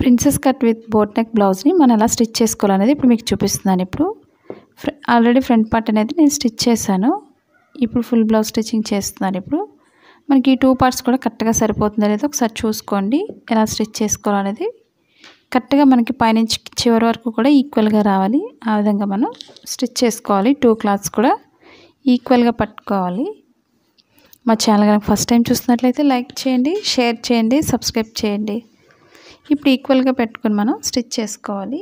Princess cut with boat neck బ్లౌజ్ని మనం ఎలా స్టిచ్ చేసుకోవాలనేది ఇప్పుడు మీకు చూపిస్తున్నాను. ఇప్పుడు ఆల్రెడీ ఫ్రంట్ పార్ట్ అనేది నేను స్టిచ్ చేశాను. ఇప్పుడు ఫుల్ బ్లౌజ్ స్టిచ్చింగ్ చేస్తున్నాను. ఇప్పుడు మనకి ఈ 2 పార్ట్స్ కూడా కరెక్ట్గా సరిపోతుందో లేదో ఒకసారి చూసుకోండి. ఎలా స్టిచ్ చేసుకోవాలనేది కరెక్ట్గా మనకి పైనుంచి చివరి వరకు కూడా ఈక్వల్గా రావాలి. ఆ విధంగా మనం స్టిచ్ చేసుకోవాలి. 2 క్లాత్స్ కూడా ఈక్వల్గా పట్టుకోవాలి. మా ఛానల్ కనుక ఫస్ట్ టైం చూస్తున్నట్లయితే లైక్ చేయండి, షేర్ చేయండి, సబ్స్క్రైబ్ చేయండి. ఇప్పుడు ఈక్వల్గా పెట్టుకొని మనం స్టిచ్ చేసుకోవాలి.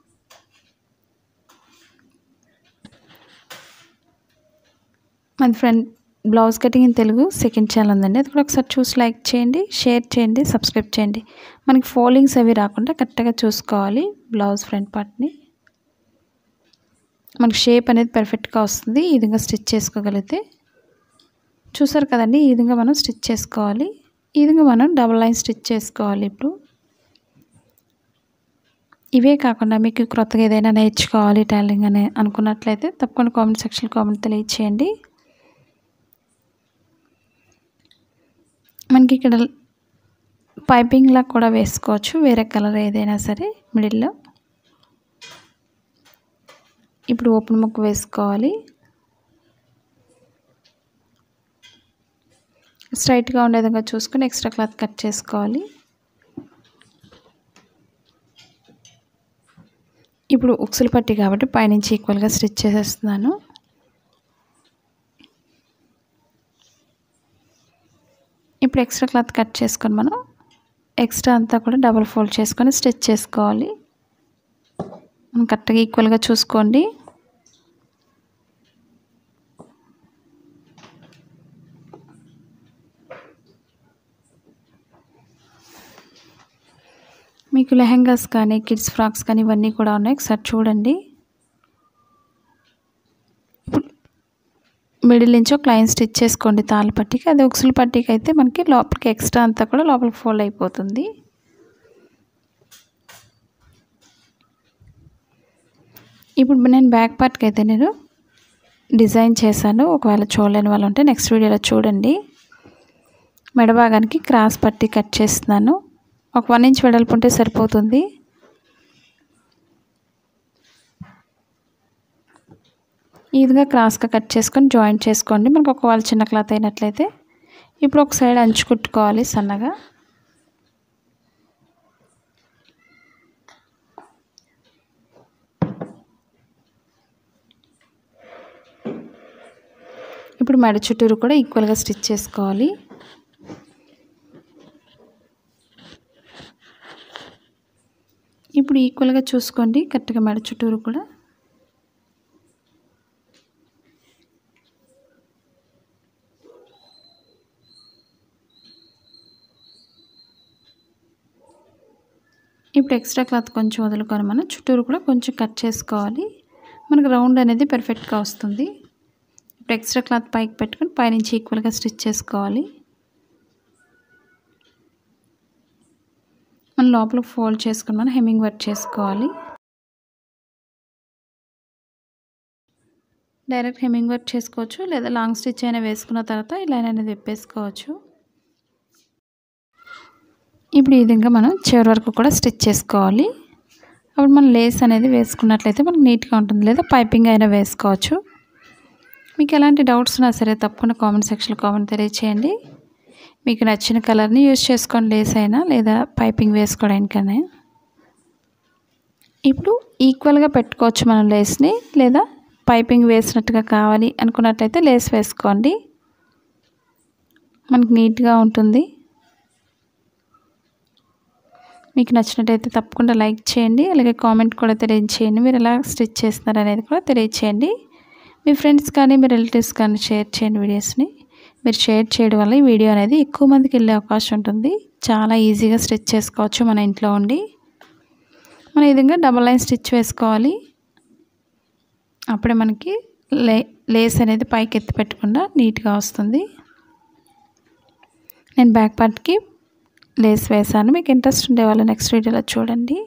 మన friend blouse cutting in Telugu second channel ఉందండి. అది కూడా ఒకసారి చూసి లైక్ చేయండి, షేర్ చేయండి, సబ్స్క్రైబ్ చేయండి. మనకి ఫోల్డింగ్స్ అవి రాకుండా కరెక్ట్గా చూసుకోవాలి. బ్లౌజ్ ఫ్రంట్ పార్ట్ని మనకి షేప్ అనేది పర్ఫెక్ట్గా వస్తుంది. ఈ విధంగా స్టిచ్ చేసుకోగలిగితే చూసారు కదండి. ఈ విధంగా మనం స్టిచ్ చేసుకోవాలి. ఈ విధంగా మనం డబుల్ లైన్ స్టిచ్ చేసుకోవాలి. ఇప్పుడు ఇవే కాకుండా మీకు క్రొత్తగా ఏదైనా నేర్చుకోవాలి టైలరింగ్ అని అనుకున్నట్లయితే తప్పకుండా కామెంట్ సెక్షన్లో కామెంట్ తెలియచేయండి. మనకి ఇక్కడ పైపింగ్లా కూడా వేసుకోవచ్చు, వేరే కలర్ ఏదైనా సరే మిడిల్లో. ఇప్పుడు ఓపెన్ ముక్క వేసుకోవాలి. స్ట్రైట్గా ఉండే విధంగా చూసుకొని ఎక్స్ట్రా క్లాత్ కట్ చేసుకోవాలి. ఇప్పుడు ఉక్సులు పట్టి కాబట్టి పైనుంచి ఈక్వల్గా స్టిచ్ చేసేస్తున్నాను. ఇప్పుడు ఎక్స్ట్రా క్లాత్ కట్ చేసుకొని మనం ఎక్స్ట్రా అంతా కూడా డబుల్ ఫోల్డ్ చేసుకొని స్టిచ్ చేసుకోవాలి. మనం కరెక్ట్గా ఈక్వల్గా చూసుకోండి. మీకు లెహెంగాస్ కానీ కిడ్స్ ఫ్రాక్స్ కానీ ఇవన్నీ కూడా ఉన్నాయి, ఒకసారి చూడండి. ఇప్పుడు మిడిల్ నుంచి ఒక లైన్ స్టిచ్ చేసుకోండి తాళ్ళ పట్టికి. అది ఉక్సుల పట్టికి అయితే మనకి లోపలికి ఎక్స్ట్రా అంతా కూడా లోపలికి ఫోల్డ్ అయిపోతుంది. ఇప్పుడు నేను బ్యాక్ పార్ట్కి అయితే నేను డిజైన్ చేశాను. ఒకవేళ చూడలేని వాళ్ళు ఉంటే నెక్స్ట్ వీడియోలో చూడండి. మెడ భాగానికి క్రాస్ పట్టి కట్ చేస్తున్నాను. ఒక 1 ఇంచ్ వెడల్పు ఉంటే సరిపోతుంది. ఈ విధంగా క్రాస్గా కట్ చేసుకొని జాయింట్ చేసుకోండి. మనకు ఒకవేళ చిన్న క్లాత్ అయినట్లయితే ఇప్పుడు ఒక సైడ్ అంచు కుట్టుకోవాలి సన్నగా. ఇప్పుడు మెడ చుట్టూరు కూడా ఈక్వల్గా స్టిచ్ చేసుకోవాలి. ఇప్పుడు ఈక్వల్గా చూసుకోండి కరెక్ట్గా మెడ చుట్టూరు కూడా. ఇప్పుడు ఎక్స్ట్రా క్లాత్ కొంచెం వదులుకొని మనం చుట్టూరు కూడా కొంచెం కట్ చేసుకోవాలి. మనకు రౌండ్ అనేది పర్ఫెక్ట్గా వస్తుంది. ఇప్పుడు ఎక్స్ట్రా క్లాత్ పైకి పెట్టుకొని పైనుంచి ఈక్వల్గా స్టిచ్ చేసుకోవాలి. మనం లోపల ఫోల్డ్ చేసుకుని మనం హెమ్మింగ్ వర్క్ చేసుకోవాలి. డైరెక్ట్ హెమ్మింగ్ వర్క్ చేసుకోవచ్చు, లేదా లాంగ్ స్టిచ్ అయినా వేసుకున్న తర్వాత ఈ లైన్ అనేది విప్పేసుకోవచ్చు. ఇప్పుడు ఈ విధంగా మనం చివరి వరకు కూడా స్టిచ్ చేసుకోవాలి. అప్పుడు మనం లేస్ అనేది వేసుకున్నట్లయితే మనకు నీట్గా ఉంటుంది, లేదా పైపింగ్ అయినా వేసుకోవచ్చు. మీకు ఎలాంటి డౌట్స్ ఉన్నా సరే తప్పకుండా కామెంట్ సెక్షన్లో కామెంట్ తెలియచేయండి. మీకు నచ్చిన కలర్ని యూజ్ చేసుకోండి, లేస్ అయినా లేదా పైపింగ్ వేసుకోవడానికైనా. ఇప్పుడు ఈక్వల్గా పెట్టుకోవచ్చు మనం లేస్ని, లేదా పైపింగ్ వేసినట్టుగా కావాలి అనుకున్నట్లయితే లేస్ వేసుకోండి, మనకు నీట్గా ఉంటుంది. మీకు నచ్చినట్టయితే తప్పకుండా లైక్ చేయండి, అలాగే కామెంట్ కూడా తెలియచేయండి. మీరు ఎలా స్టిచ్ చేస్తున్నారు అనేది కూడా తెలియచేయండి. మీ ఫ్రెండ్స్ కానీ మీ రిలేటివ్స్ కానీ షేర్ చేయండి వీడియోస్ని. మీరు షేర్ చేయడం వల్ల ఈ వీడియో అనేది ఎక్కువ మందికి వెళ్ళే అవకాశం ఉంటుంది. చాలా ఈజీగా స్టిచ్ చేసుకోవచ్చు మన ఇంట్లో ఉండి. మనం ఈ విధంగా డబల్ లైన్ స్టిచ్ వేసుకోవాలి. అప్పుడే మనకి లేస్ అనేది పైకి ఎత్తి పెట్టకుండా నీట్గా వస్తుంది. నేను బ్యాక్ పార్ట్కి లేస్ వేసాను. మీకు ఇంట్రెస్ట్ ఉండే వాళ్ళు నెక్స్ట్ వీడియోలో చూడండి.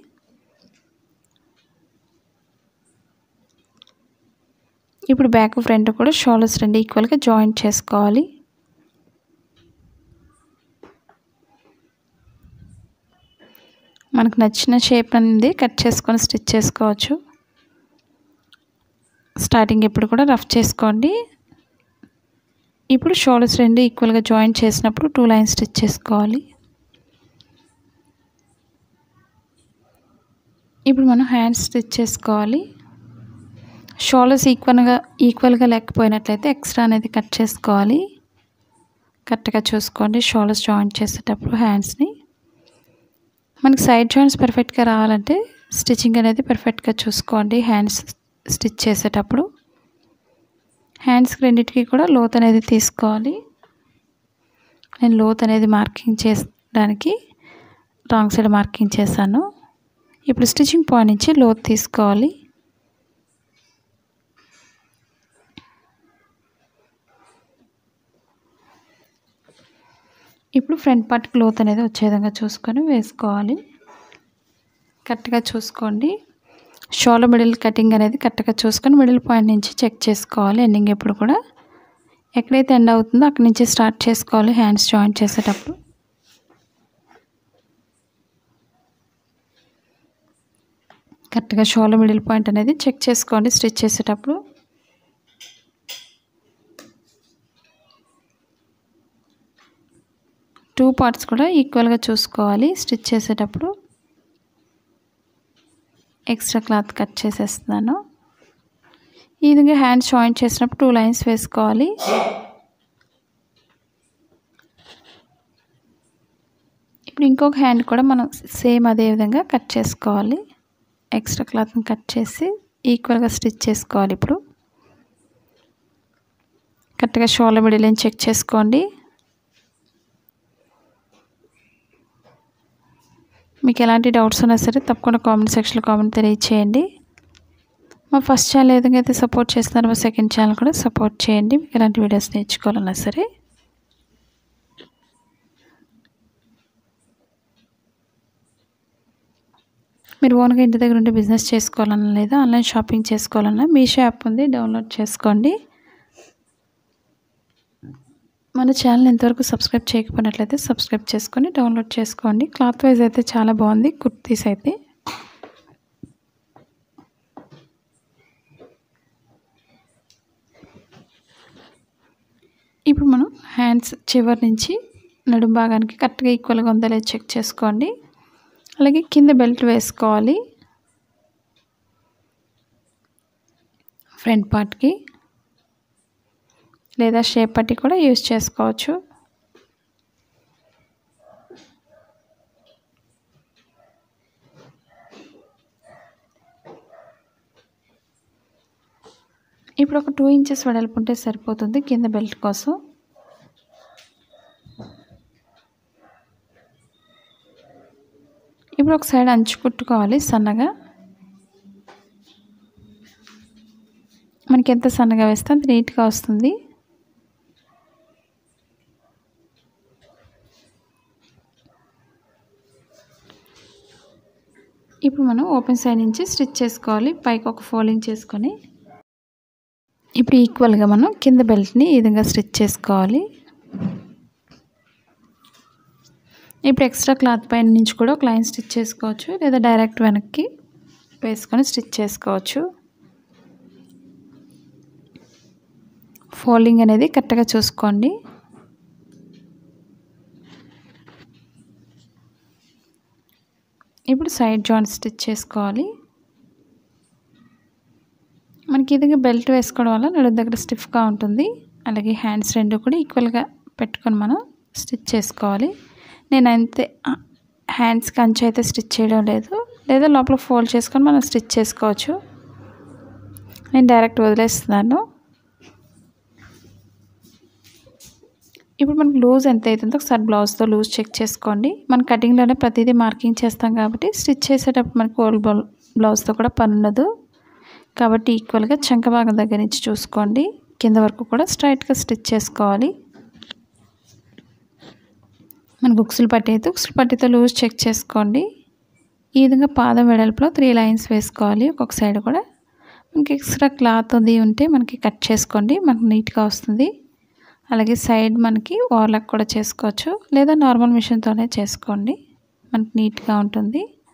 ఇప్పుడు బ్యాక్ ఫ్రంట్ కూడా షోల్డర్స్ రెండు ఈక్వల్గా జాయింట్ చేసుకోవాలి. మనకు నచ్చిన షేప్ అనేది కట్ చేసుకొని స్టిచ్ చేసుకోవచ్చు. స్టార్టింగ్ ఎప్పుడు కూడా రఫ్ చేసుకోండి. ఇప్పుడు షోల్డర్స్ రెండు ఈక్వల్గా జాయిన్ చేసినప్పుడు 2 లైన్స్ స్టిచ్ చేసుకోవాలి. ఇప్పుడు మనం హ్యాండ్స్ స్టిచ్ చేసుకోవాలి. షోల్డర్స్ ఈక్వల్గా లేకపోయినట్లయితే ఎక్స్ట్రా అనేది కట్ చేసుకోవాలి. కరెక్ట్గా చూసుకోండి షోల్డర్స్ జాయిన్ చేసేటప్పుడు హ్యాండ్స్ని. మనకి సైడ్ జాయింట్స్ పర్ఫెక్ట్గా రావాలంటే స్టిచ్చింగ్ అనేది పర్ఫెక్ట్గా చూసుకోండి. హ్యాండ్స్ స్టిచ్ చేసేటప్పుడు హ్యాండ్స్కి రెండింటికి కూడా లోత్ అనేది తీసుకోవాలి. నేను లోత్ అనేది మార్కింగ్ చేయడానికి రాంగ్ సైడ్ మార్కింగ్ చేశాను. ఇప్పుడు స్టిచ్చింగ్ పాయింట్ నుంచి లోత్ తీసుకోవాలి. ఇప్పుడు ఫ్రంట్ పార్ట్కి లోత్ అనేది వచ్చే విధంగా చూసుకొని వేసుకోవాలి. కరెక్ట్గా చూసుకోండి. షోల్డర్ మిడిల్ కటింగ్ అనేది కరెక్ట్గా చూసుకొని మిడిల్ పాయింట్ నుంచి చెక్ చేసుకోవాలి. ఎండింగ్ ఎప్పుడు కూడా ఎక్కడైతే ఎండ్ అవుతుందో అక్కడి నుంచి స్టార్ట్ చేసుకోవాలి హ్యాండ్స్ జాయింట్ చేసేటప్పుడు. కరెక్ట్గా షోల్డర్ మిడిల్ పాయింట్ అనేది చెక్ చేసుకోండి స్టిచ్ చేసేటప్పుడు. టూ పార్ట్స్ కూడా ఈక్వల్గా చూసుకోవాలి స్టిచ్ చేసేటప్పుడు. ఎక్స్ట్రా క్లాత్ కట్ చేసేస్తున్నాను. ఈ విధంగా హ్యాండ్స్ జాయింట్ చేసినప్పుడు 2 లైన్స్ వేసుకోవాలి. ఇప్పుడు ఇంకొక హ్యాండ్ కూడా మనం సేమ్ అదే విధంగా కట్ చేసుకోవాలి. ఎక్స్ట్రా క్లాత్ని కట్ చేసి ఈక్వల్గా స్టిచ్ చేసుకోవాలి. ఇప్పుడు కరెక్ట్గా షోల్డర్ మిడిల్ చెక్ చేసుకోండి. మీకు ఎలాంటి డౌట్స్ ఉన్నా సరే తప్పకుండా కామెంట్ సెక్షన్లో కామెంట్ తెలియచేయండి. మా ఫస్ట్ ఛానల్ ఏ విధంగా అయితే సపోర్ట్ చేస్తున్నారో మా సెకండ్ ఛానల్ కూడా సపోర్ట్ చేయండి. మీకు ఎలాంటి వీడియోస్ నేర్చుకోవాలన్నా సరే. మీరు ఓన్గా ఇంటి దగ్గర ఉండి బిజినెస్ చేసుకోవాలన్నా లేదా ఆన్లైన్ షాపింగ్ చేసుకోవాలన్నా మీషో యాప్ ఉంది, డౌన్లోడ్ చేసుకోండి. మన ఛానల్ ఇంతవరకు సబ్స్క్రైబ్ చేయకపోయినట్లయితే సబ్స్క్రైబ్ చేసుకొని డౌన్లోడ్ చేసుకోండి. క్లాత్ వైజ్ అయితే చాలా బాగుంది కుర్తీస్ అయితే. ఇప్పుడు మనం హ్యాండ్స్ చివరి నుంచి నడుం భాగానికి కరెక్ట్గా ఈక్వల్గా ఉందా లేదా చెక్ చేసుకోండి. అలాగే కింద బెల్ట్ వేసుకోవాలి. ఫ్రంట్ పార్ట్కి లేదా షేప్ పట్టి కూడా యూజ్ చేసుకోవచ్చు. ఇప్పుడు ఒక 2 ఇంచెస్ వెడల్పు ఉంటే సరిపోతుంది కింద బెల్ట్ కోసం. ఇప్పుడు ఒక సైడ్ అంచు కుట్టుకోవాలి సన్నగా. మనకి ఎంత సన్నగా వేస్తే అంత నీట్గా వస్తుంది. ఇప్పుడు మనం ఓపెన్ సైడ్ నుంచి స్టిచ్ చేసుకోవాలి. పైకి ఒక ఫోల్డింగ్ చేసుకొని ఇప్పుడు ఈక్వల్గా మనం కింద బెల్ట్ని ఈ విధంగా స్టిచ్ చేసుకోవాలి. ఇప్పుడు ఎక్స్ట్రా క్లాత్ పైన నుంచి కూడా ఒక లైన్ స్టిచ్ చేసుకోవచ్చు లేదా డైరెక్ట్ వెనక్కి వేసుకొని స్టిచ్ చేసుకోవచ్చు. ఫోల్డింగ్ అనేది కరెక్ట్గా చూసుకోండి. ఇప్పుడు సైడ్ జాయింట్ స్టిచ్ చేసుకోవాలి. మనకి ఇది బెల్ట్ వేసుకోవడం వల్ల నడుము దగ్గర స్టిఫ్గా ఉంటుంది. అలాగే హ్యాండ్స్ రెండు కూడా ఈక్వల్గా పెట్టుకొని మనం స్టిచ్ చేసుకోవాలి. నేను అంతే హ్యాండ్స్కి అంచు అయితే స్టిచ్ చేయడం లేదు, లేదా లోపల ఫోల్డ్ చేసుకొని మనం స్టిచ్ చేసుకోవచ్చు. నేను డైరెక్ట్ వదిలేస్తున్నాను. ఇప్పుడు మనకు లూజ్ ఎంత అవుతుందో ఒకసారి బ్లౌజ్తో లూజ్ చెక్ చేసుకోండి. మన కటింగ్లోనే ప్రతిదీ మార్కింగ్ చేస్తాం కాబట్టి స్టిచ్ చేసేటప్పుడు మనకు ఓల్డ్ బ్లౌజ్తో కూడా పని ఉండదు. కాబట్టి ఈక్వల్గా చంక భాగం దగ్గర నుంచి చూసుకోండి. కింద వరకు కూడా స్ట్రైట్గా స్టిచ్ చేసుకోవాలి. మనకు ఉక్సులు పట్టి అయితే ఉక్సులు పట్టితో లూజ్ చెక్ చేసుకోండి. ఈ విధంగా పాదం వెడల్పులో 3 లైన్స్ వేసుకోవాలి. ఒక్కొక్క సైడ్ కూడా మనకి ఎక్స్ట్రా క్లాత్ అది ఉంటే మనకి కట్ చేసుకోండి, మనకు నీట్గా వస్తుంది. అలాగే సైడ్ మనకి ఓవర్లాక్ కూడా చేసుకోవచ్చు, లేదా నార్మల్ మిషన్తోనే చేసుకోండి, మనకి నీట్గా ఉంటుంది.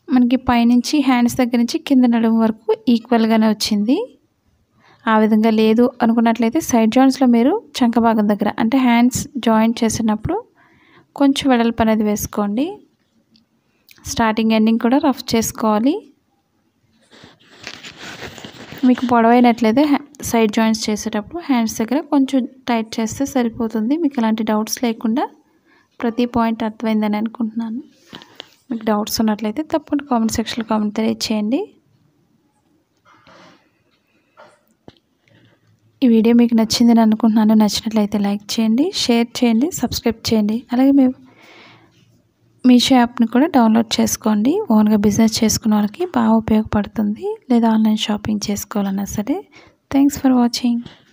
మనకి పైనుంచి హ్యాండ్స్ దగ్గర నుంచి కింద నడుము వరకు ఈక్వల్గానే వచ్చింది. ఆ విధంగా లేదు అనుకున్నట్లయితే సైడ్ జాయింట్స్లో మీరు చంక భాగం దగ్గర అంటే హ్యాండ్స్ జాయింట్ చేసినప్పుడు కొంచెం వెడల్పు అనేది వేసుకోండి. స్టార్టింగ్ ఎండింగ్ కూడా రఫ్ చేసుకోవాలి. మీకు పొడవైనట్లయితే సైడ్ జాయింట్స్ చేసేటప్పుడు హ్యాండ్స్ దగ్గర కొంచెం టైట్ చేస్తే సరిపోతుంది. మీకు ఎలాంటి డౌట్స్ లేకుండా ప్రతి పాయింట్ అర్థమైందని అనుకుంటున్నాను. మీకు డౌట్స్ ఉన్నట్లయితే తప్పకుండా కామెంట్ సెక్షన్లో కామెంట్ తెలియచేయండి. ఈ వీడియో మీకు నచ్చిందని అనుకుంటున్నాను. నచ్చినట్లయితే లైక్ చేయండి, షేర్ చేయండి, సబ్స్క్రైబ్ చేయండి. అలాగే మీషో యాప్ని కూడా డౌన్లోడ్ చేసుకోండి. ఓన్గా బిజినెస్ చేసుకునే వాళ్ళకి బాగా ఉపయోగపడుతుంది. లేదా ఆన్లైన్ షాపింగ్ చేసుకోవాలన్నా సరే. Thanks for watching.